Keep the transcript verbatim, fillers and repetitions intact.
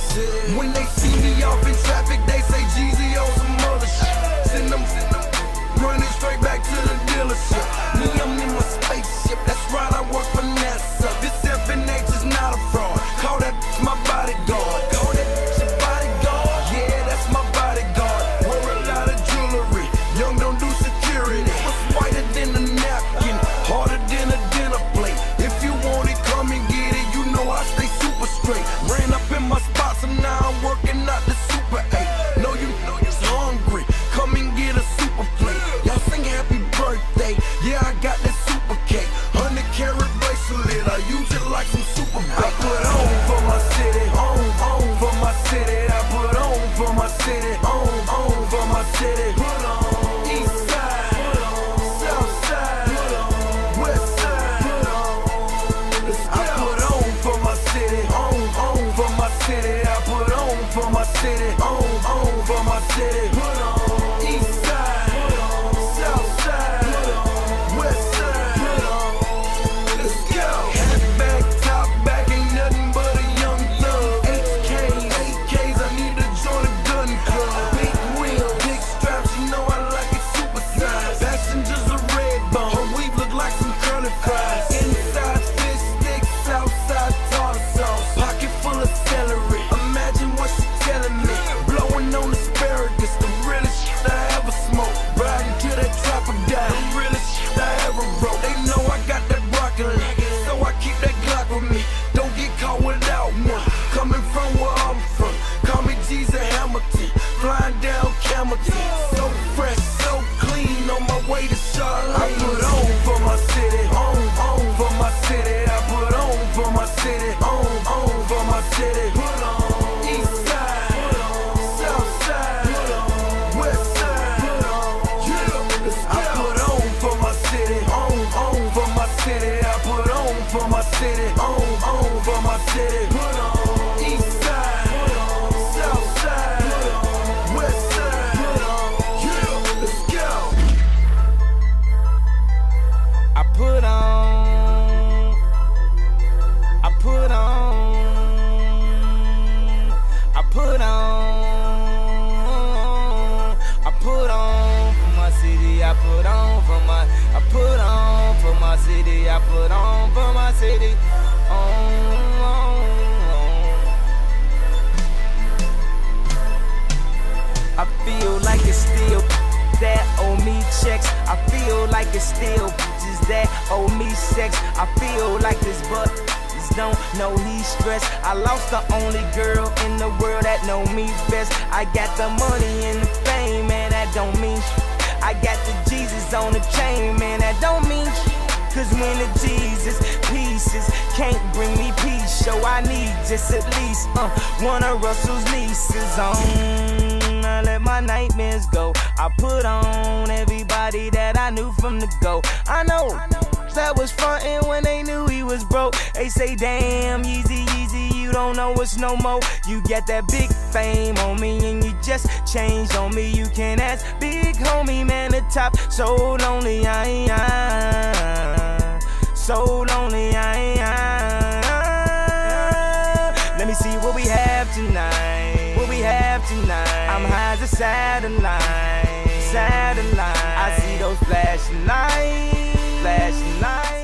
city. When they see me off in traffic, they say Jeezy on some other shit. Send them, send them, running straight back to the dealership. Me, I'm in my spaceship, that's right, I work for NASA. This F N H is not a fraud. Call that my bodyguard. Call that your bodyguard. Yeah, that's my bodyguard. Wear a lot of jewelry. Young don't do security. What's whiter than a napkin? Harder than a dinner plate. If you want it, come and get it. You know I stay super straight. Ran up in my spots and now I'm working out the Super eight. Know you know you're hungry. Come and get a super plate. Y'all sing happy birthday. Yeah, I got that super cake. Hundred carat bracelet. I use it like some super bait. I put on for my city. On, on for my city. I put on for my city. On, on for my city. Put on. East side. Put on. South side. Put on. West side. Put on. Let's go. I put on for my city. On, on for my city. I put on for my city. On, on for my city. Put on. East side. Put on. South side. Put on. West side. Put on. Let's go. Hat back, top back, ain't nothing but a young thug. H Ks, eight Ks, I need to join a gun club. Big wheel, big straps, you know I like it super size. Passengers a red bone, her weave look like some curly fries. Inside fish sticks, outside tartar sauce. Pocket full of celery, imagine what she telling me. Blowing on asparagus, the realest shit I ever smoked. Riding to that trapper guy, the realest shit I ever wrote. They know I got that broccoli, so I keep that Glock with me. Don't get caught without one. Coming from where I'm from, call me Jesus Hamilton. Flying down Camelton, so fresh, so clean, on my way to Charlotte. I put on for my city, on, on for my city. I put on for my city, on, on for my city. Put on. East side, put on. South side, put on. West side, put on. Yeah, let's go. I put on for my city, on, on for my city. I put on for my city, on, on for my city. Put on. East side, put on. South side, put on. West side, put on. Yeah, let's go. I put on, I put on, I put on, I put on for my city, I put on for my, I put on for my city, I put on for my city. On, on, on. I feel like it's still that owe me checks. I feel like it's still bitches that owe me sex. I feel like this but don't know he's stressed. I lost the only girl in the world that know me best. I got the money and the fame, man, that don't mean shit. I got the Jesus on the chain, man, that don't mean shit. Cause when the Jesus pieces can't bring me peace, so I need just at least uh, one of Russell's nieces on. I let my nightmares go. I put on everybody that I knew from the go. I know that was frontin' when they knew he was broke. They say, damn, Yeezy, Yeezy, you don't know us no more. You got that big fame on me and you just changed on me. You can ask big homie, man, the top. So lonely, I ain't, I, so lonely, I ain't, I, let me see what we have tonight. What we have tonight. I'm high as a satellite. Satellite. I see those flashing lights. Flashing lights.